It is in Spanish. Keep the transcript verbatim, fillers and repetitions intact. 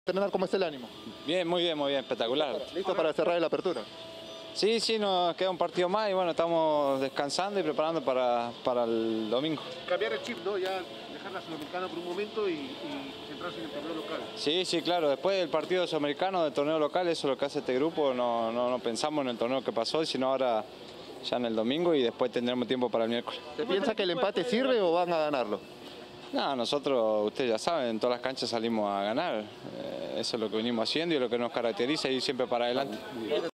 Entrenar, ¿cómo está el ánimo? Bien, muy bien, muy bien, espectacular. ¿Listo para cerrar la apertura? Sí, sí, nos queda un partido más y bueno, estamos descansando y preparando para, para el domingo. Cambiar el chip, ¿no? Ya dejar la Sudamericana por un momento y, y centrarse en el torneo local. Sí, sí, claro, después del partido sudamericano, del torneo local, eso es lo que hace este grupo, no, no, no pensamos en el torneo que pasó, sino ahora ya en el domingo y después tendremos tiempo para el miércoles. ¿Se piensa que el empate sirve o van a ganarlo? No, nosotros, ustedes ya saben, en todas las canchas salimos a ganar, eh, eso es lo que venimos haciendo y lo que nos caracteriza, ir siempre para adelante.